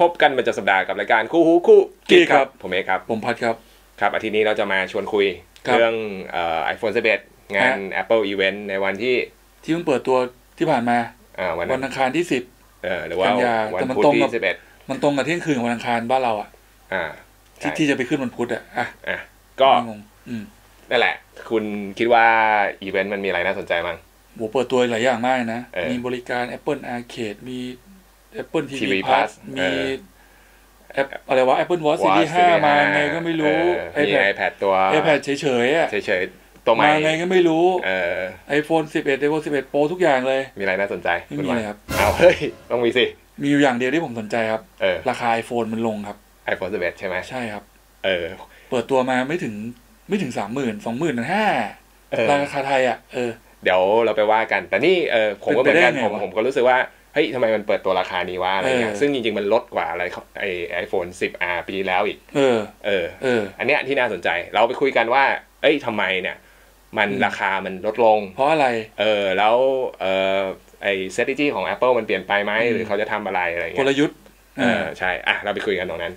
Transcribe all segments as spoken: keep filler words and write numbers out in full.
พบกันประจำสัปดาห์กับรายการคู่หูคู่กิ๊กครับผมเอกครับผมพัดครับครับอาทิตย์นี้เราจะมาชวนคุยเรื่องเอ่อ ไอโฟน สิบเอ็ด งาน Apple Event ในวันที่ที่เพิ่งเปิดตัวที่ผ่านมาอ่าวันวันอังคารที่สิบเออหรือว่าวันพุธที่สิบเอ็ดมันตรงกับเที่ยงคืนของวันอังคารบ้านเราอ่ะอ่าที่ที่จะไปขึ้นวันพุธอ่ะอ่ะอ่ะก็นั่นแหละคุณคิดว่าอีเวนต์มันมีอะไรน่าสนใจมั้งโหเปิดตัวหลายอย่างมากนะมีบริการ Apple Arcade มี Apple ที วี Plus มีแอปอะไรวะ Apple Watch ซีรีส์ห้ามาไงก็ไม่รู้ iPad ตัว iPad เฉยๆอ่ะเฉยๆตัวใหม่มาไงก็ไม่รู้เออ iPhone สิบเอ็ด iPhone สิบเอ็ด Pro ทุกอย่างเลยมีอะไรน่าสนใจไม่มีเลยครับเอาเฮ้ยต้องมีสิมีอยู่อย่างเดียวที่ผมสนใจครับเออราคา iPhone มันลงครับ iPhone สิบเอ็ดใช่ไหมใช่ครับเออเปิดตัวมาไม่ถึงไม่ถึง สามหมื่น สองหมื่นห้าพัน ราคาไทยอ่ะเออเดี๋ยวเราไปว่ากันแต่นี่เออผมก็เหมือนกันผมผมก็รู้สึกว่าเฮ้ยทำไมมันเปิดตัวราคานี้วะอะไรเงี้ยซึ่งจริงๆมันลดกว่าอะไรไอไอโฟน สิบอาร์ ปีแล้วอีกเออเออเอออันเนี้ยที่น่าสนใจเราไปคุยกันว่าเอ้ยทำไมเนี่ยมันราคามันลดลงเพราะอะไรเออแล้วเออไอ strategy ของ Apple มันเปลี่ยนไปไหมหรือเขาจะทำอะไรอะไรเงี้ยกลยุทธ์เออใช่อ่ะเราไปคุยกันตรงนั้น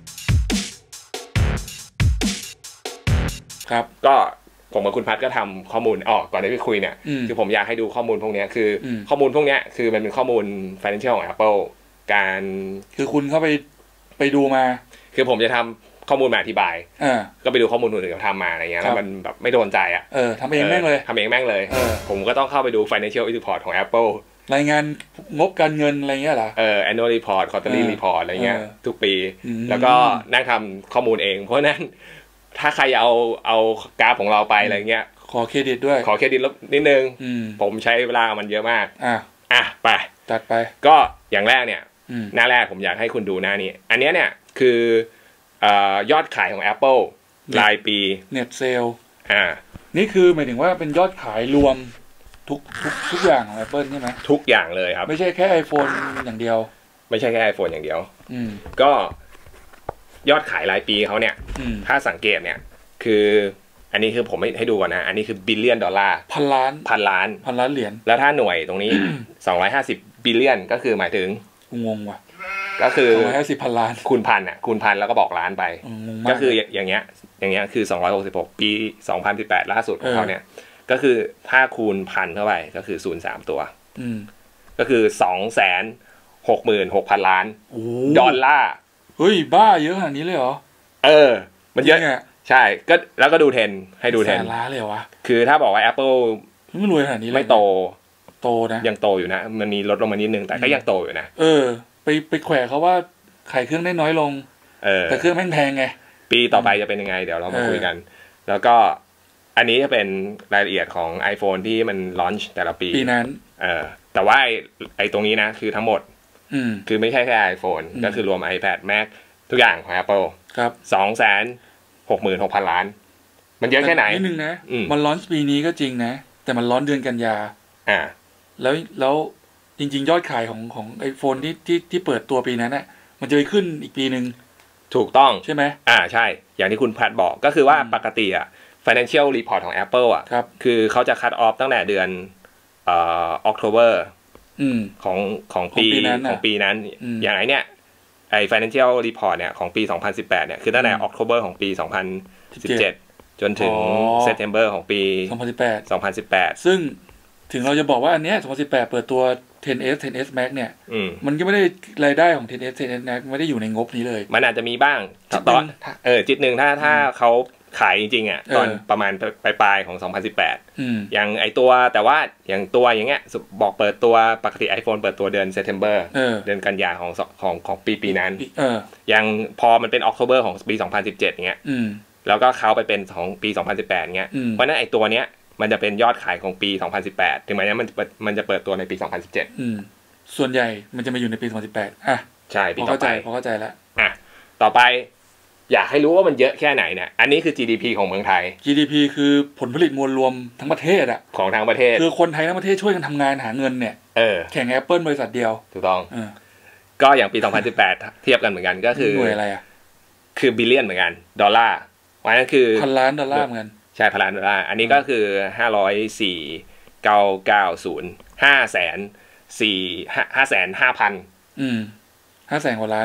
ครับก็ผมกับคุณพัดก็ทำข้อมูลออกก่อนที่ไปคุยเนี่ยคือผมอยากให้ดูข้อมูลพวกนี้คือข้อมูลพวกนี้คือมันเป็นข้อมูล financial ของ Apple การคือคุณเข้าไปไปดูมาคือผมจะทำข้อมูลมาอธิบายก็ไปดูข้อมูลคนอื่นเขาทำมาอะไรเงี้ยแล้วมันแบบไม่โดนใจอ่ะเออทำเองแม่งเลยทำเองแม่งเลยผมก็ต้องเข้าไปดู financial report ของ Apple รายงานงบการเงินอะไรเงี้ยเหรอเออ annual report quarterly report อะไรเงี้ยทุกปีแล้วก็นั่งทำข้อมูลเองเพราะนั้นถ้าใครเอาเอากราฟของเราไปอะไรเงี้ยขอเครดิตด้วยขอเครดิตลบนิดนึงผมใช้เวลามันเยอะมากอ่ะอ่ะไปจัดไปก็อย่างแรกเนี่ยหน้าแรกผมอยากให้คุณดูหน้านี้อันนี้เนี่ยคือเอ่อยอดขายของ Apple รายปี Net Sale อ่านี่คือหมายถึงว่าเป็นยอดขายรวมทุกทุกทุกอย่างของ Apple ใช่ไหมทุกอย่างเลยครับไม่ใช่แค่ iPhone อย่างเดียวไม่ใช่แค่ iPhone อย่างเดียวอืมก็ยอดขายรายปีเขาเนี่ยถ้าสังเกตเนี่ยคืออันนี้คือผมให้ให้ดูก่อนนะอันนี้คือบิลเลียนดอลลาร์พันล้านพันล้านพันล้านเหรียญแล้วถ้าหน่วยตรงนี้ สองร้อยห้าสิบบิลเลียนก็คือหมายถึงงงว่ะก็คือสองร้อยห้าสิบพันล้านคูณพันอ่ะคูณพันแล้วก็บอกล้านไปก็คืออย่างเงี้ยอย่างเงี้ยคือสองร้อยหกสิบหกปีสองพันสิบแปดล่าสุดของเขาเนี่ยก็คือถ้าคูณพันเข้าไปก็คือศูนย์สามตัวอืมก็คือ สองแสนหกหมื่นหกพัน ล้านดอลลาร์เฮ้ยบ้าเยอะขนาดนี้เลยเหรอเออมันเยอะใช่ก็แล้วก็ดูเทรนให้ดูเทรนแสนล้านเลยวะคือถ้าบอกว่า Apple ไม่รวยขนาดนี้เลยไม่โตโตนะยังโตอยู่นะมันมีลดลงมานิดนึงแต่ก็ยังโตอยู่นะเออไปไปแขวะเขาว่าขายเครื่องได้น้อยลงเออแต่เครื่องแม่งแพงไงปีต่อไปจะเป็นยังไงเดี๋ยวเรามาคุยกันแล้วก็อันนี้จะเป็นรายละเอียดของ iPhone ที่มันลอนช์แต่ละปีปีนั้นเออแต่ว่าไอ้ตรงนี้นะคือทั้งหมดอืมคือไม่ใช่แค่ iPhone ก็คือรวม iPad Mac ทุกอย่างของ Apple ครับสองแสนหกหมื่นหกพัน ล้านมันเยอะแค่ไหนนิดนึงนะมันลอนช์ปีนี้ก็จริงนะแต่มันร้อนเดือนกันยาอ่าแล้วแล้วจริงๆยอดขายของของ iPhone ที่ที่ที่เปิดตัวปีนั้นน่ะมันจะไปขึ้นอีกปีนึงถูกต้องใช่ไหมอ่าใช่อย่างที่คุณแพทบอกก็คือว่าปกติอ่ะ financial report ของ Apple อ่ะคือเขาจะ cut off ตั้งแต่เดือนเอ่อ October ของของปีของปีนั้นอย่างไรเนี่ยไอ้ financial report เนี่ยของปีสองพันสิบแปดเนี่ยคือตั้งแต่ October ของปีสองพันสิบเจ็ดจนถึง September ของปีสองพันสิบแปดสองพันสิบแปดซึ่งถึงเราจะบอกว่าอันเนี้ยสองพันสิบแปดเปิดตัว เท็น เอส เท็น เอส Max เนี่ยมันก็ไม่ได้รายได้ของ เท็น เอส เท็น เอส Max ไม่ได้อยู่ในงบนี้เลยมันอาจจะมีบ้างตอนเออจิตนึงถ้าถ้าเขาขายจริงๆอ่ะตอนประมาณปลายๆของสองพันสิบแปดอย่างไอตัวแต่ว่าอย่างตัวอย่างเงี้ยบอกเปิดตัวปกติ iPhone เปิดตัวเดือน September เดือนกันยาของของของปีปีนั้นอย่างพอมันเป็น October ของปีสองพันสิบเจ็ดเงี้ยแล้วก็เขาไปเป็นของปีสองพันสิบแปดเงี้ยเพราะนั้นไอตัวเนี้ยมันจะเป็นยอดขายของปีสองพันสิบแปดถึงแม้มันมันจะเปิดตัวในปีสองพันสิบเจ็ดอืมส่วนใหญ่มันจะมาอยู่ในปีสองพันสิบแปดอ่ะใช่ปีต่อไปพอเข้าใจแล้วอ่ะต่อไปอยากให้รู้ว่ามันเยอะแค่ไหนเนี่ยอันนี้คือ จี ดี พี ของเมืองไทยจี ดี พี คือผลผลิตมวลรวมทั้งประเทศอ่ะของทั้งประเทศคือคนไทยทั้งประเทศช่วยกันทำงานหาเงินเนี่ยเออแข่ง Apple บริษัทเดียวถูกต้องเออก็อย่างปีสองพันสิบแปดเทียบกันเหมือนกันก็คือหน่วยอะไรอ่ะคือบิลเลียนเหมือนกันดอลลาร์วันนั้นคือพันล้านดอลลาร์เหมือนกันใช่พันล้านดอลลาร์อันนี้ก็คือห้าร้อยสี่เก้าเก้าศูนย์ห้าแสนสี่ห้าแสนห้าพันอืมห้าแสนกว่าล้าน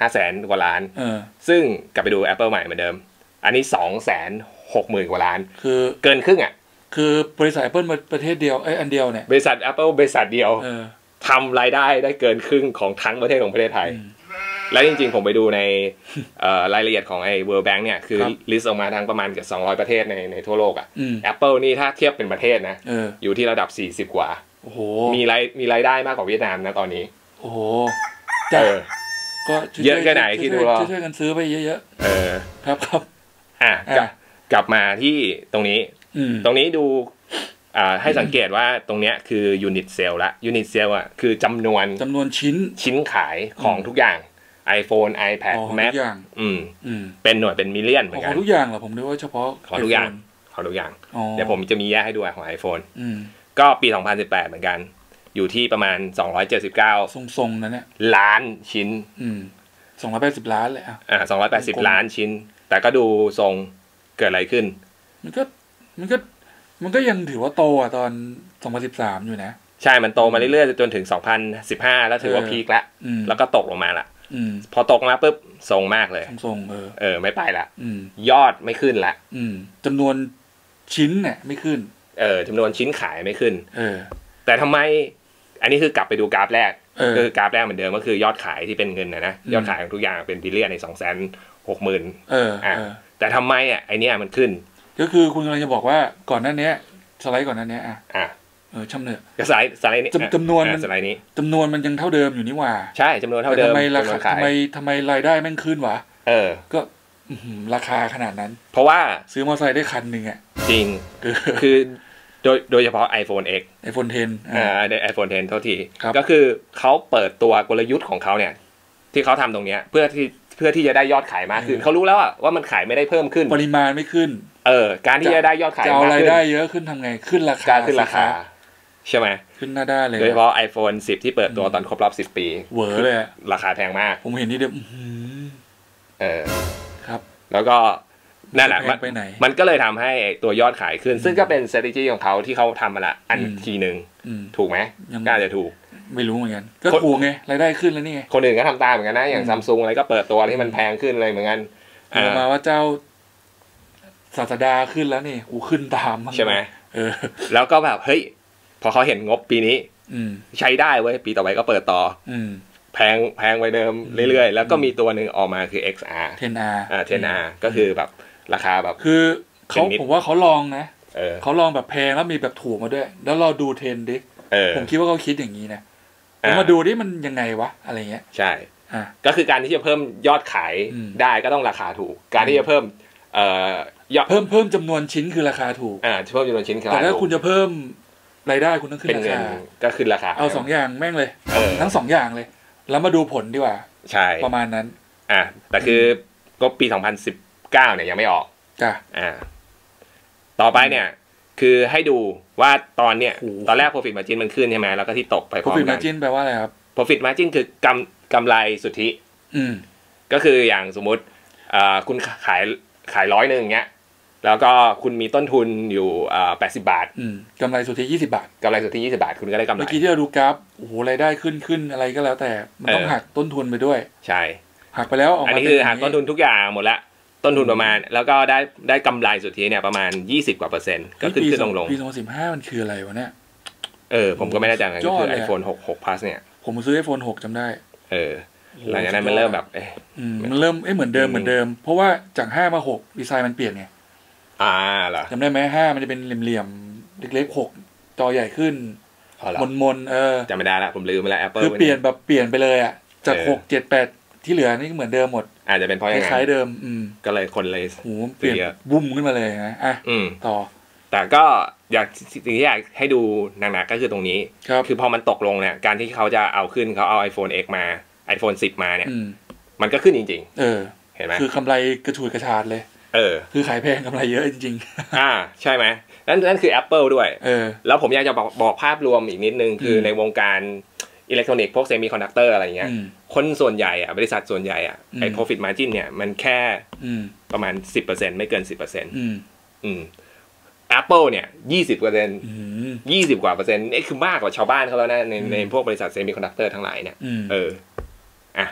ห้าแสนกว่าล้านซึ่งกลับไปดู Apple ใหม่เหมือนเดิมอันนี้สองแสนหกหมื่นกว่าล้านคือเกินครึ่งอ่ะคือบริษัท Apple ประเทศเดียวไอ้อันเดียวเนี่ยบริษัท Apple บริษัทเดียวทำรายได้ได้เกินครึ่งของทั้งประเทศของประเทศไทยและจริงๆผมไปดูในรายละเอียดของไอ้ World Bank เนี่ยคือลิสต์ออกมาทั้งประมาณเกือบสองร้อยประเทศในในทั่วโลกอ่ะ Apple นี่ถ้าเทียบเป็นประเทศนะอยู่ที่ระดับสี่สิบกว่าโอ้โหมีรายมีรายได้มากกว่าเวียดนามนะตอนนี้โอ้โหเออก็เยอะแค่ไหนคิดดูเราช่วยกันซื้อไปเยอะๆเออครับครับอ่ะกลับมาที่ตรงนี้ตรงนี้ดูอ่าให้สังเกตว่าตรงเนี้ยคือยูนิตเซลละยูนิตเซลอ่ะคือจำนวนจำนวนชิ้นชิ้นขายของทุกอย่าง iPhone iPad Mac อืมเป็นหน่วยเป็นมิลเลียนเหมือนกันของทุกอย่างเหรอผมนึกว่าเฉพาะของทุกอย่างของทุกอย่างเดี๋ยวผมจะมีแยกให้ดูของ iPhone ก็ปีสองพันสิบแปดเหมือนกันอยู่ที่ประมาณสองร้อยเจ็ดสิบเก้าทรงๆนะเนี่ยล้านชิ้นอืมสองร้อยแปดสิบล้านเลยอ่ะอ่าสองร้อยแปดสิบล้านชิ้นแต่ก็ดูทรงเกิดอะไรขึ้นมันก็มันก็มันก็ยังถือว่าโตอ่ะตอนสองพันสิบสามอยู่นะใช่มันโตมาเรื่อยๆจนถึงสองพันสิบห้าแล้วถือว่าพีคแล้วแล้วก็ตกลงมาละพอตกมาปุ๊บทรงมากเลยทรงเออเออไม่ไปละยอดไม่ขึ้นละจำนวนชิ้นเนี่ยไม่ขึ้นเออจำนวนชิ้นขายไม่ขึ้นเออแต่ทำไมอันนี้คือกลับไปดูกราฟแรกคือกราฟแรกเหมือนเดิมก็คือยอดขายที่เป็นเงินนะนะยอดขายของทุกอย่างเป็นบิลเลียนในสองแสนหกหมื่นเอออ่ะแต่ทำไมอ่ะไอเนี้ยมันขึ้นก็คือคุณกำลังจะบอกว่าก่อนหน้านี้สไลด์ก่อนหน้านี้อ่ะอ่ะเออช่ำเนอะสไลด์สไลด์นี้จำนวนสไลด์นี้จำนวนมันยังเท่าเดิมอยู่นี่หว่าใช่จำนวนเท่าเดิมทำไมราคาทำไมทำไมรายได้แม่งขึ้นวะเออก็ราคาขนาดนั้นเพราะว่าซื้อมอเตอร์ไซค์ได้คันหนึ่งอ่ะจริงคือโดยโดยเฉพาะ iPhone X iPhone เท็นอ่าไอโฟนเท็นเท่าทีก็คือเขาเปิดตัวกลยุทธ์ของเขาเนี่ยที่เขาทำตรงเนี้ยเพื่อที่เพื่อที่จะได้ยอดขายมากขึ้นเขารู้แล้วอะว่ามันขายไม่ได้เพิ่มขึ้นปริมาณไม่ขึ้นเออการที่จะได้ยอดขายมากขึ้นจะเอารายได้เยอะขึ้นทำไงขึ้นราคาขึ้นราคาใช่ไหมขึ้นหน้าได้เลยโดยเฉพาะ iPhone สิบที่เปิดตัวตอนครบรอบสิบปีเวอร์เลยราคาแพงมากผมเห็นนี่เดิมเออครับแล้วก็นั่นแหละมันก็เลยทำให้ตัวยอดขายขึ้นซึ่งก็เป็น strategy ของเขาที่เขาทำมาละอันทีหนึ่งถูกไหมน่าจะถูกไม่รู้เหมือนกันก็ถูกไงรายได้ขึ้นแล้วนี่ไงคนอื่นก็ทำตามเหมือนกันนะอย่างซัมซุงอะไรก็เปิดตัวที่มันแพงขึ้นเลยเหมือนกันมาว่าเจ้าศาสดาขึ้นแล้วนี่กูขึ้นตามใช่ไหมเออแล้วก็แบบเฮ้ยพอเขาเห็นงบปีนี้ใช้ได้เว้ยปีต่อไปก็เปิดต่อแพงแพงไปเดิมเรื่อยๆแล้วก็มีตัวหนึ่งออกมาคือ เอ็กซ์ อาร์เท็น อาร์อ่า เท็น อาร์ ก็คือแบบราคาแบบคือเขาผมว่าเขาลองนะเขาลองแบบแพงแล้วมีแบบถูกมาด้วยแล้วเราดูเทรนดิผมคิดว่าเขาคิดอย่างนี้นะผมมาดูดิมันยังไงวะอะไรเงี้ยใช่ก็คือการที่จะเพิ่มยอดขายได้ก็ต้องราคาถูกการที่จะเพิ่มเอ่อยอดเพิ่มเพิ่มจำนวนชิ้นคือราคาถูกอ่าเพิ่มจำนวนชิ้นคือแต่ถ้าคุณจะเพิ่มรายได้คุณต้องขึ้นราคาก็ขึ้นราคาเอาสองอย่างแม่งเลยทั้งสองอย่างเลยแล้วมาดูผลดีกว่าใช่ประมาณนั้นอ่าแต่คือก็ปีสองพันสิบเก้าเนี่ยยังไม่ออกจ้ะอ่าต่อไปเนี่ยคือให้ดูว่าตอนเนี้ยตอนแรก profit margin มันขึ้นใช่ไหมแล้วก็ที่ตกไปพร้อมกัน profit margin แปลว่าอะไรครับ profit margin คือกำกำไรสุทธิอืมก็คืออย่างสมมุติอ่าคุณขายขายร้อยหนึ่งเงี้ยแล้วก็คุณมีต้นทุนอยู่อ่าแปดสิบบาทอืมกำไรสุทธิยี่สิบบาทกำไรสุทธิยี่สิบบาทคุณก็ได้กำไรเมื่อกี้ที่เราดูกราฟโอ้โหรายได้ขึ้นขึ้นอะไรก็แล้วแต่มันต้องหักต้นทุนไปด้วยใช่หักไปแล้วออกมาอันนี้คือหักต้นทุนทุกอย่างหมดละต้นทุนประมาณแล้วก็ได้ได้กำไรสุทธิเนี่ยประมาณยี่สิบกว่าเปอร์เซ็นต์ก็ขึ้นขึ้นลงลงปีสองพันสิบห้ามันคืออะไรวะเนี่ยเออผมก็ไม่แน่ใจก็คือ iPhone หก หก plus เนี่ยผมซื้อ iPhone หกจำได้เออหลังจากนั้นมันเริ่มแบบเอ๊ะมันเริ่มเอ๊ะเหมือนเดิมเหมือนเดิมเพราะว่าจากห้ามาหกดีไซน์มันเปลี่ยนไงอ่าเหรอจำได้ไหมห้ามันจะเป็นเหลี่ยมๆเล็กๆหกจอใหญ่ขึ้นมนๆเออจำไม่ได้ละผมลืมไปแล้ว Apple คือเปลี่ยนแบบเปลี่ยนไปเลยอ่ะจากหก เจ็ด แปดที่เหลือนี่เหมือนเดิมหมดอาจจะเป็นเพราะอย่างนั้นคล้ายเดิมอืมก็เลยคนเลยโหเปลี่ยนบุ้มขึ้นมาเลยนะอ่ะต่อแต่ก็อยากสิ่งที่อยากให้ดูหนักๆก็คือตรงนี้คือพอมันตกลงเนี่ยการที่เขาจะเอาขึ้นเขาเอา iPhone X มา iPhone สิบมาเนี่ยมันก็ขึ้นจริงๆเออเห็นไหมคือกำไรกระฉูดกระชาดเลยเออคือขายแพงกำไรเยอะจริงๆอ่าใช่ไหมนั่นนั่นคือ Apple ด้วยเออแล้วผมอยากจะบอกบอกภาพรวมอีกนิดนึงคือในวงการอิเล็กทรอนิกส์พวกเซมิคอนดักเตอร์อะไรเงี้ยคนส่วนใหญ่อ่ะบริษัทส่วนใหญ่อ่ะไอ้ profit margin เนี่ยมันแค่ประมาณ สิบเปอร์เซ็นต์ ไม่เกิน สิบเปอร์เซ็นต์อืมอืม Apple เนี่ย ยี่สิบเปอร์เซ็นต์ ยี่สิบกว่าเปอร์เซ็นต์นี่คือมากกว่าชาวบ้านเขาแล้วนะในในพวกบริษัทเซมิคอนดักเตอร์ทั้งหลายเนี่ยเอออ่ะ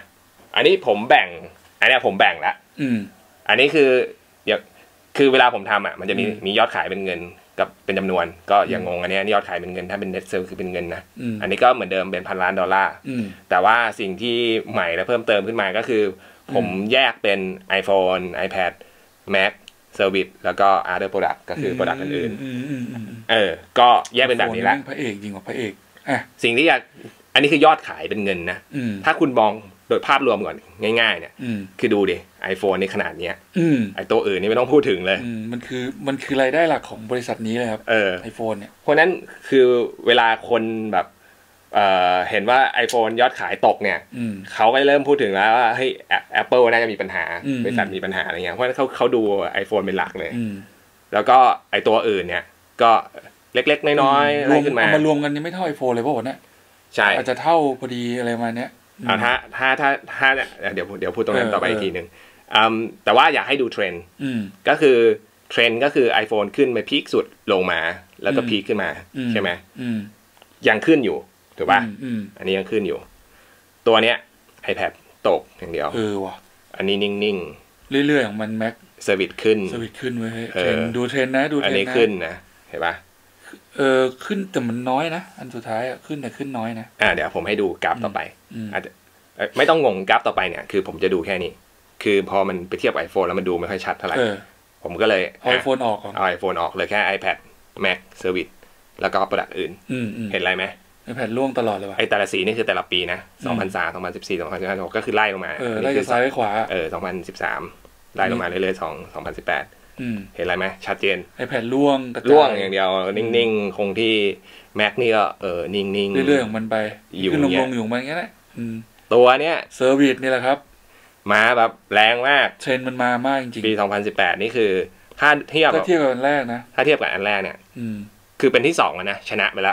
อันนี้ผมแบ่งอันนี้ผมแบ่งละอันนี้คืออย่างคือเวลาผมทำอ่ะมันจะมีมียอดขายเป็นเงินกับเป็นจำนวนก็อย่างงงอันนี้ยอดขายเป็นเงินถ้าเป็น net sale คือเป็นเงินนะอันนี้ก็เหมือนเดิมเป็นพันล้านดอลลาร์แต่ว่าสิ่งที่ใหม่และเพิ่มเติมขึ้นมาก็คือผมแยกเป็น iPhone iPad Mac Service แล้วก็ other product ก็คือ product อื่นๆเออก็แยกเป็นแบบนี้ละพระเอกจริงกว่าพระเอกอ่ะสิ่งที่อยากอันนี้คือยอดขายเป็นเงินนะถ้าคุณมองโดยภาพรวมก่อนง่ายๆเนี่ยคือดูดิ iPhone ในขนาดเนี้ยไอตัวอื่นนี่ไม่ต้องพูดถึงเลยมันคือมันคือรายได้หลักของบริษัทนี้เลยครับ iPhone เนี่ยเพราะนั้นคือเวลาคนแบบเอ่อเห็นว่า iPhone ยอดขายตกเนี่ยเขาก็เริ่มพูดถึงแล้วว่าเฮ้ย Apple น่าจะมีปัญหาบริษัทมีปัญหาอะไรเงี้ยเพราะฉะนั้นเขาเขาดู iPhone เป็นหลักเลยแล้วก็ไอตัวอื่นเนี่ยก็เล็กๆน้อยๆอะไรขึ้นมาเอามารวมกันยังไม่เท่า iPhone เลยป่ะวะเนี่ยใช่อาจจะเท่าพอดีอะไรมาเนี้ยอ่าถ้าถ้าถ้าถ้าเดี๋ยวเดี๋ยวพูดตรงนั้นต่อไปอีกทีนึงอืมแต่ว่าอยากให้ดูเทรนด์ก็คือเทรนด์ก็คือ iPhone ขึ้นไปพีคสุดลงมาแล้วก็พีคขึ้นมาใช่ไหมยังขึ้นอยู่ถูกป่ะอันนี้ยังขึ้นอยู่ตัวเนี้ย iPad ตกอย่างเดียวเออว่ะอันนี้นิ่งๆเรื่อยๆของมัน Mac เซอร์วิสขึ้นเซอร์วิสขึ้นเว้ยเทรนดูเทรนนะดูเทรนนะอันนี้ขึ้นนะเห็นป่ะเออขึ้นแต่มันน้อยนะอันสุดท้ายอ่ะขึ้นแต่ขึ้นน้อยนะอ่าเดี๋ยวผมให้ดูกราฟต่อไปอาจจะไม่ต้องงงกราฟต่อไปเนี่ยคือผมจะดูแค่นี้คือพอมันไปเทียบ iPhone แล้วมันดูไม่ค่อยชัดเท่าไหร่ผมก็เลยเอา iPhone ออกเอา iPhone ออกเลยแค่ iPad Mac Service แล้วก็ product อื่นเห็นอะไรไหม iPad ล่วงตลอดเลยว่ะไอ้แต่ละสีนี่คือแต่ละปีนะสองพันสาม สองพันสิบสี่ สองพันสิบห้าก็คือไล่ลงมาเออไล่จากซ้ายไปขวาเออสองพันสิบสามไล่ลงมาเรื่อยๆสอง สองพันสิบแปดเห็นอะไรไหมชัดเจน iPad ล่วงล่วงอย่างเดียวนิ่งๆคงที่ Mac นี่ก็เออนิ่งๆเรื่อยๆของมันไปขึ้นลงๆอยู่มันแค่นั้นตัวเนี้ยเซอร์วิสนี่แหละครับมาแบบแรงมากเทรนด์มันมามากจริงๆปีสองพันสิบแปดนี่คือถ้าเทียบถ้าเทียบกับอันแรกนะถ้าเทียบกับอันแรกเนี่ยคือเป็นที่สองแล้วนะชนะไปแล้ว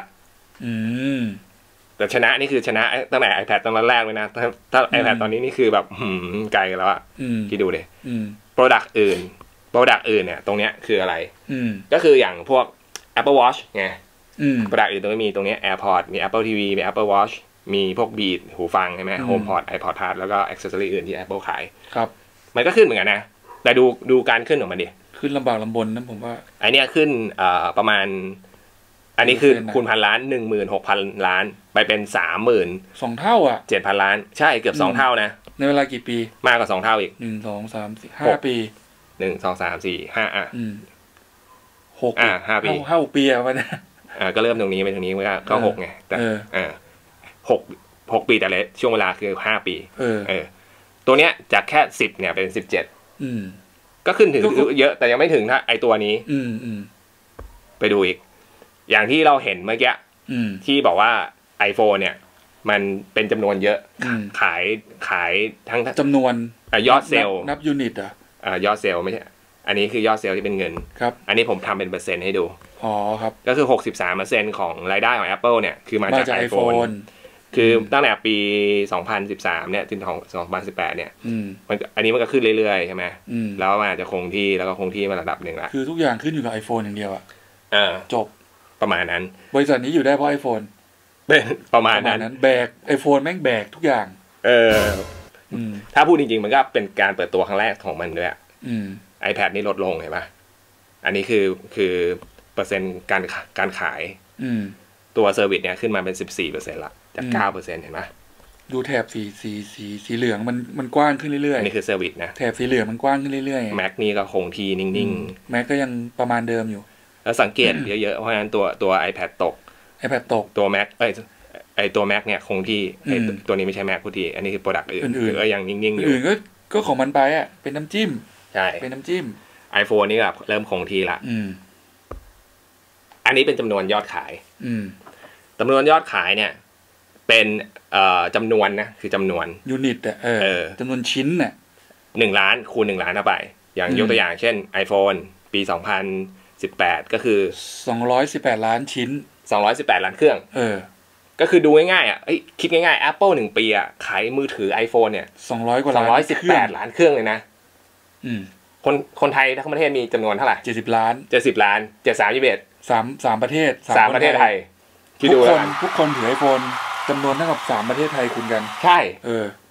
แต่ชนะนี่คือชนะตั้งแต่ iPad ตอนแรกเลยนะถ้าถ้า iPad ตอนนี้นี่คือแบบหืมไกลแล้วอ่ะคิดดูดิ product อื่น product อื่นเนี่ยตรงเนี้ยคืออะไรก็คืออย่างพวก Apple Watch ไง product อื่นตรงนี้มีตรงนี้ AirPods มี Apple ที วี มี Apple Watch มีพวก Beat หูฟังใช่ไหม HomePod iPod Touch แล้วก็ accessory อื่นที่ Apple ขายครับมันก็ขึ้นเหมือนกันนะแต่ดูดูการขึ้นของมันดิขึ้นลำบากลำบนนะผมว่าไอเนี้ยขึ้นเอ่อประมาณอันนี้คือคูณพันล้านหนึ่งหมื่นหกพันล้านไปเป็นสามหมื่นสองเท่าอ่ะเจ็ดพันล้านใช่เกือบสองเท่านะในเวลากี่ปีมากกว่าสองเท่าอีกหนึ่งสองสามสี่ห้าปีหนึ่งสองสามสี่ห้าอ่ะหกอ่ะห้าปีห้าปีอ่ะมันอ่าก็เริ่มตรงนี้ไปตรงนี้ก็ก็หกไงแต่เออหกหกปีแต่ละช่วงเวลาคือห้าปีเออเออตัวเนี้ยจากแค่สิบเนี่ยเป็นสิบเจ็ดก็ขึ้นถึงเยอะแต่ยังไม่ถึงถ้าไอตัวนี้ไปดูอีกอย่างที่เราเห็นเมื่อกี้ที่บอกว่า iPhone เนี่ยมันเป็นจำนวนเยอะขายขายทั้งจำนวนยอดเซลล์นับยูนิตอ่ะยอดเซลล์ไม่ใช่อันนี้คือยอดเซลล์ที่เป็นเงินครับอันนี้ผมทำเป็นเปอร์เซ็นต์ให้ดูอ๋อครับก็คือ หกสิบสามเปอร์เซ็นต์ ของรายได้ของ Apple เนี่ยคือมาจาก iPhone คือตั้งแต่ปีสองพันสิบสามเนี่ยจนถึงสองพันสิบแปดเนี่ยมันอันนี้มันก็ขึ้นเรื่อยๆใช่ไหมแล้วมันอาจจะคงที่แล้วก็คงที่มาระดับหนึ่งละคือทุกอย่างขึ้นอยู่กับ iPhone อย่างเดียวอ่ะจบประมาณนั้นบริษัทนี้อยู่ได้เพราะ iPhone เป็นประมาณนั้นแบก iPhone แม่งแบกทุกอย่างเออถ้าพูดจริงๆมันก็เป็นการเปิดตัวครั้งแรกของมันด้วยiPad นี่ลดลงเห็นปะอันนี้คือคือเปอร์เซ็นต์การการขายตัวเซอร์วิสเนี่ยขึ้นมาเป็น สิบสี่เปอร์เซ็นต์ ละจาก เก้าเปอร์เซ็นต์ เห็นปะดูแถบสีสีสีสีเหลืองมันมันกว้างขึ้นเรื่อยๆอันนี้คือเซอร์วิสนะแถบสีเหลืองมันกว้างขึ้นเรื่อยๆ Mac นี่ก็คงที่นิ่งๆ Mac ก็ยังประมาณเดิมอยู่แล้วสังเกตเยอะๆเพราะฉะนั้นตัวตัว iPad ตก iPad ตกตัว Mac เอ้ยไอตัว Mac เนี่ยคงที่ไอตัวนี้ไม่ใช่ Mac พูดทีอันนี้คือ product อื่นก็ยังนิ่งๆอยู่อื่นก็ก็ของมันไปอ่ะเป็นน้ำจิ้มใช่เป็นน้ำจิ้ม iPhone นี่แบบเริ่มคงที่ละอันนี้เป็นจำนวนยอดขายจำนวนยอดขายเนี่ยเป็นเอ่อจำนวนนะคือจำนวนยูนิตอ่ะเออจำนวนชิ้นน่ะหนึ่งล้านคูณหนึ่งล้านเข้าไปอย่างยกตัวอย่างเช่น iPhone ปีสองพันสิบแปดก็คือสองร้อยสิบแปดล้านชิ้นสองร้อยสิบแปดล้านเครื่องเออก็คือดูง่ายๆอ่ะเอ้ยคิดง่ายๆ Apple หนึ่งปีอ่ะขายมือถือ iPhone เนี่ยสองร้อยกว่าล้านสองร้อยสิบแปดล้านเครื่องเลยนะอืมคนคนไทยทั้งประเทศมีจำนวนเท่าไหร่เจ็ดสิบล้านเจ็ดสิบล้านเจ็ดสามยี่สิบเอ็ดสามสามประเทศสามประเทศไทยทุกคนทุกคนถือ iPhone จำนวนเท่ากับสามประเทศไทยคูณกันใช่เออ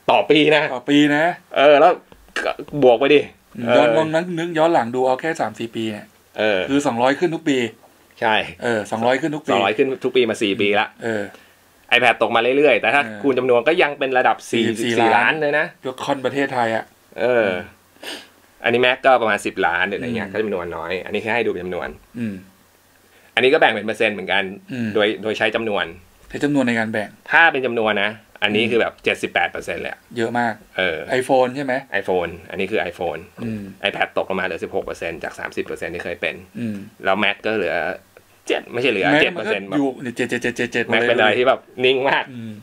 ต่อปีนะต่อปีนะเออแล้วบวกไปดิย้อนลองนึกย้อนหลังดูเอาแค่สามสี่ปีเนี่ยเออคือสองร้อยขึ้นทุกปีใช่เออสองร้อยขึ้นทุกปีสองร้อยขึ้นทุกปีมาสี่ปีละเออ iPad ตกมาเรื่อยๆแต่ถ้าคูณจำนวนก็ยังเป็นระดับสี่ สี่ล้านเลยนะยกคอนประเทศไทยอ่ะเอออันนี้ Mac ก็ประมาณสิบล้านหรืออะไรเงี้ยก็จำนวนน้อยอันนี้แค่ให้ดูเป็นจำนวนอืมอันนี้ก็แบ่งเป็นเปอร์เซ็นต์เหมือนกันโดยโดยใช้จำนวนใช้จำนวนในการแบ่งถ้าเป็นจำนวนนะอันนี้คือแบบ เจ็ดสิบแปดเปอร์เซ็นต์ เลยเยอะมากเออ iPhone ใช่ไหม iPhone อันนี้คือ iPhone อืม iPad ตกลงมาเหลือ สิบหกเปอร์เซ็นต์ จาก สามสิบเปอร์เซ็นต์ ที่เคยเป็นอืมแล้ว Mac ก็เหลือเจ็ดไม่ใช่เหลือ เจ็ดเปอร์เซ็นต์แบบอยู่เจ็ด เจ็ด เจ็ด เจ็ด เจ็ด Mac เป็นอะไรที่แบบนิ่งมากอืม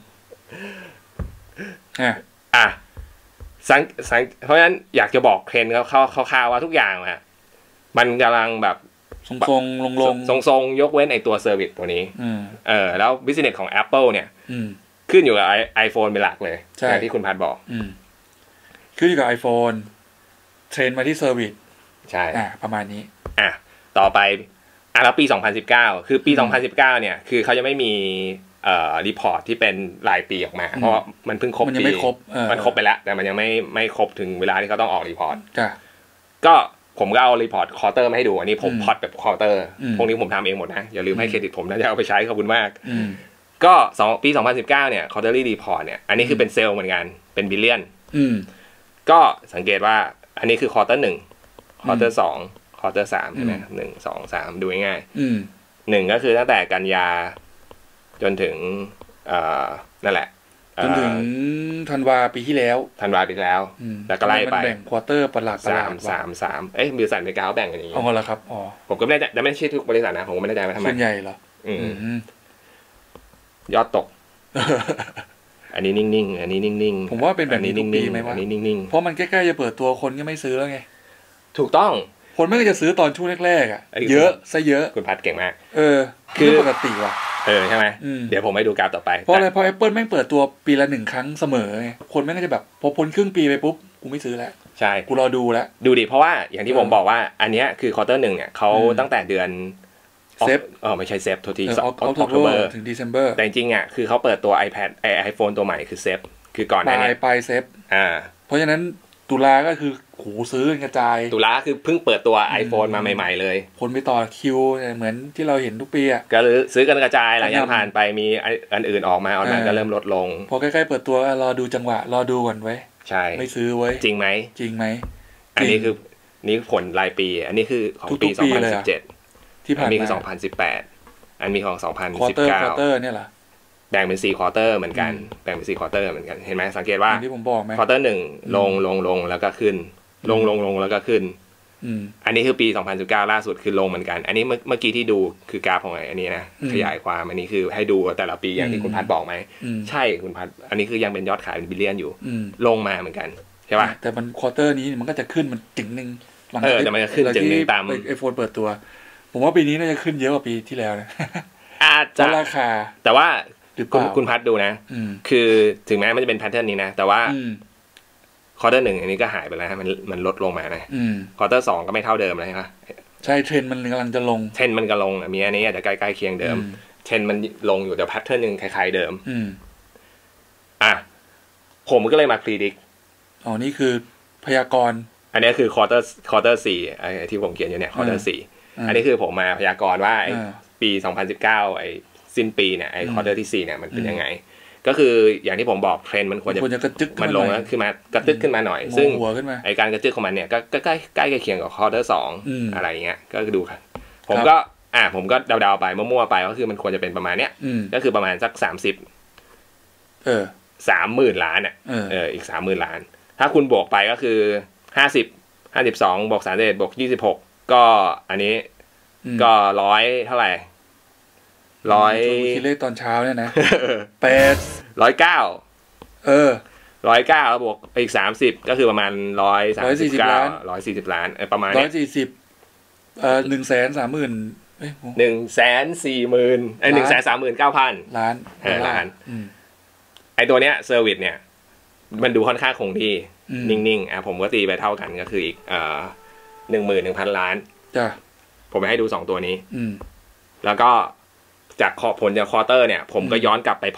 อ่ะอ่ะสังสังเพราะฉะนั้นอยากจะบอกเทรนด์เขาเขาคร่าวๆว่าทุกอย่างอ่ะมันกำลังแบบทรงๆลงๆทรงๆยกเว้นไอตัวเซอร์วิสตัวนี้เออแล้วบิสเนสของ Apple เนี่ยขึ้นอยู่กับ iPhone เป็นหลักเลยอย่างที่คุณพัดบอกขึ้นอยู่กับ iPhone เทรนมาที่เซอร์วิสใช่อ่ะประมาณนี้อ่ะต่อไปอ่ะแล้วปีสองพันสิบเก้าคือปีสองพันสิบเก้าเนี่ยคือเขาจะไม่มีเอ่อรีพอร์ตที่เป็นรายปีออกมาเพราะมันเพิ่งครบมันยังไม่ครบมันครบไปแล้วแต่มันยังไม่ไม่ครบถึงเวลาที่เขาต้องออกรีพอร์ตจ้ะก็ผมก็เอารีพอร์ตควอเตอร์มาให้ดูอันนี้ผมพอตแบบควอเตอร์พวกนี้ผมทำเองหมดนะอย่าลืมให้เครดิตผมนะจะเอาไปใช้ขอบคุณมากก็สองปีสองพันสิบเก้าเนี่ยควอเตอรี่รีพอร์ตเนี่ยอันนี้คือเป็นเซลล์เหมือนกันเป็นบิลเลียนก็สังเกตว่าอันนี้คือควอเตอร์หนึ่งควอเตอร์สองควอเตอร์สามใช่ไหมหนึ่งสองสามดูง่ายๆหนึ่งก็คือตั้งแต่กันยาจนถึงนั่นแหละจนถึงธันวาปีที่แล้วธันวาปีที่แล้วแล้วก็ไล่ไปแบ่งควอเตอร์ประหลาดประหลาดสามสามเอ้ยบริษัทอเมริกาเขาแบ่งกันอย่างนี้อ๋อเหรอครับอ๋อผมก็ไม่ได้ไม่ใช่ทุกบริษัทนะผมก็ไม่ได้ใจว่าทำไมส่วนใหญ่เหรออืมยอดตกอันนี้นิ่งๆอันนี้นิ่งๆผมว่าเป็นแบบนี้ทุกปีไหมวะอันนี้นิ่งๆเพราะมันใกล้ๆจะเปิดตัวคนก็ไม่ซื้อแล้วไงถูกต้องคนไม่ก็จะซื้อตอนช่วงแรกๆอ่ะเยอะซะเยอะคุณพัดเก่งมากเออคือปกติว่ะเออใช่ไหมเดี๋ยวผมให้ดูกราฟต่อไปเพราะอะไรเพราะ Apple แม่งเปิดตัวปีละหนึ่งครั้งเสมอไงคนแม่งก็จะแบบพอพ้นครึ่งปีไปปุ๊บกูไม่ซื้อแล้วใช่กูรอดูแล้วดูดิเพราะว่าอย่างที่ผมบอกว่าอันนี้คือควอเตอร์หนึ่งเนี่ยเขาตั้งแต่เดือนเซฟเออไม่ใช่เซฟโทษทีออกตุลาถึง December แต่จริงๆอ่ะคือเขาเปิดตัว iPad ไอ iPhone ตัวใหม่คือเซฟคือก่อนหน้านี้ปลายเซฟอ่าเพราะฉะนั้นตุลาก็คือโหซื้อกระจายตุลาคือเพิ่งเปิดตัว iPhone มาใหม่ๆเลยคนไปต่อคิวเหมือนที่เราเห็นทุกปีอ่ะก็ซื้อกันกระจายหลังจากผ่านไปมีอันอื่นออกมาอันนั้นก็เริ่มลดลงพอใกล้ๆเปิดตัวรอดูจังหวะรอดูก่อนไว้ใช่ไม่ซื้อไว้จริงไหมจริงไหมอันนี้คือนี่ผลรายปีอันนี้คือของปีสองพันสิบเจ็ดที่ผ่านมาอันนี้คือสองพันสิบแปดอันมีของสองพันสิบเก้าควอเตอร์เนี่ยเหรอแบ่งเป็นสี่ควอเตอร์เหมือนกันแบ่งเป็นสี่ควอเตอร์เหมือนกันเห็นไหมสังเกตว่าที่ผมบอกไหมควอเตอร์หนึ่งลงลงลงแล้วก็ขึ้นลงลงลงแล้วก็ขึ้นอันนี้คือปีสองพันสิบเก้าล่าสุดคือลงเหมือนกันอันนี้เมื่อเมื่อกี้ที่ดูคือกราฟของอันนี้นะขยายความอันนี้คือให้ดูแต่ละปีอย่างที่คุณพัดบอกไหมใช่คุณพัดอันนี้คือยังเป็นยอดขายเป็นบิลเลียนอยู่ลงมาเหมือนกันใช่ป่ะแต่มันควอเตอร์นี้มันก็จะขึ้นมันจึงนึงหลังจากที่มันจะขึ้นจึงนึงตามไอโฟนเปิดตัวผมว่าปีนี้น่าจะขึ้นเยอะกว่าปีที่แล้วนะอาจจะราคาแต่ว่าคุณคุณพัดดูนะคือถึงแม้มันจะเป็นแพทเทิร์นนี้นะแต่ว่าควอเตอร์หนึ่งอันนี้ก็หายไปแล้วมันมันลดลงมานะควอเตอร์สองก็ไม่เท่าเดิมเลยใช่ไหมใช่เทรนมันกำลังจะลงเทรนมันก็ลงมีอันนี้อาจจะใกล้ๆเคียงเดิมเทรนมันลงอยู่แต่แพทเทิร์นหนึ่งคล้ายๆเดิมอ่ะผมก็เลยมาพรีดิกอ๋อนี่คือพยากรณ์อันนี้คือควอเตอร์ควอเตอร์สี่ไอ้ที่ผมเขียนอยู่เนี่ยควอเตอร์สี่อันนี้คือผมมาพยากรณ์ว่าปีสองพันสิบเก้าไอ้สิ้นปีเนี่ยไอ้ควอเตอร์ที่สี่เนี่ยมันเป็นยังไงก็คืออย่างที่ผมบอกเทรนด์มันควรจะมันลงแล้วขึ้นมากระตึกขึ้นมาหน่อยซึ่งไอการกระตึกของมันเนี่ยก็ใกล้ใกล้ใกล้เคียงกับควอเตอร์สองอะไรเงี้ยก็ดูครับผมก็อ่าผมก็เดาๆไปมั่วๆไปก็คือมันควรจะเป็นประมาณเนี้ยก็คือประมาณสักสามสิบเออสามหมื่นล้านอ่ะเอออีกสามหมื่นล้านถ้าคุณบวกไปก็คือห้าสิบห้าสิบสองบวกสามสิบบวกยี่สิบหกก็อันนี้ก็ร้อยเท่าไหร่ร้อยคิดเลขตอนเช้าเนี่ยนะแปดร้อยเก้าเออร้อยเก้าบวกอีกสามสิบก็คือประมาณร้อยสามสิบเก้าร้อยสี่สิบล้านเออประมาณร้อยสี่สิบเออหนึ่งแสนสามหมื่นหนึ่งแสนสี่หมื่นไอหนึ่งแสนสามหมื่นเก้าพันล้านเออล้านไอตัวเนี้ยเซอร์วิสเนี่ยมันดูค่อนข้างคงที่นิ่งๆอ่ะผมก็ตีไปเท่ากันก็คืออีกเอ่อหนึ่งหมื่นหนึ่งพันล้านจ้ะผมไปให้ดูสองตัวนี้แล้วก็จากผลจากควอเตอร์เนี่ยผมก็ย้อนกลับไปพอต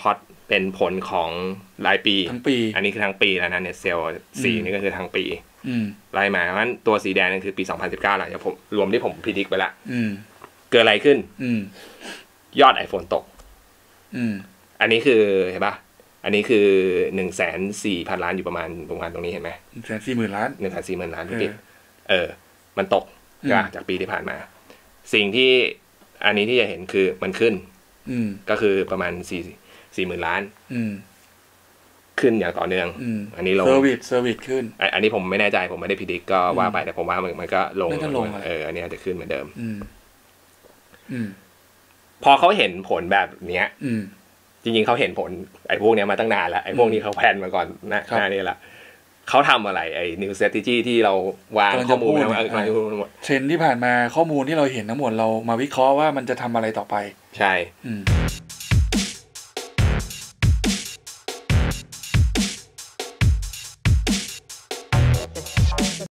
เป็นผลของรายปีทั้งปีอันนี้คือทั้งปีแล้วนะเน็ตเซลสีนี่ก็คือทั้งปีไล่มาเพราะฉะนั้นตัวสีแดงนี่คือปีสองพันสิบเก้าหลังจากผมรวมที่ผมพิจิตรไปละเกิดอะไรขึ้นยอด iPhone ตกอันนี้คือเห็นปะอันนี้คือหนึ่งแสนสี่พันล้านอยู่ประมาณประมาณตรงนี้เห็นไหมหนึ่งแสนสี่หมื่นล้านหนึ่งแสนสี่หมื่นล้านพี่เออมันตกจากปีที่ผ่านมาสิ่งที่อันนี้ที่จะเห็นคือมันขึ้นก็คือประมาณสี่สี่หมื่นล้านขึ้นอย่างต่อเนื่องอันนี้ลงเซอร์วิสเซอร์วิสขึ้นอันนี้ผมไม่แน่ใจผมไม่ได้พิจิตรก็ว่าไปแต่ผมว่ามันก็ลงเอออันนี้จะขึ้นเหมือนเดิมพอเขาเห็นผลแบบเนี้ยจริงๆเขาเห็นผลไอ้พวกเนี้ยมาตั้งนานแล้วไอ้พวกนี้เขาแพลนมาก่อนหน้าหน้านี้แหละเขาทำอะไรไอ้ new strategy ที่เราวางข้อมูลมาเทรนด์ที่ผ่านมาข้อมูลที่เราเห็นทั้งหมดเรามาวิเคราะห์ว่ามันจะทำอะไรต่อไปใช่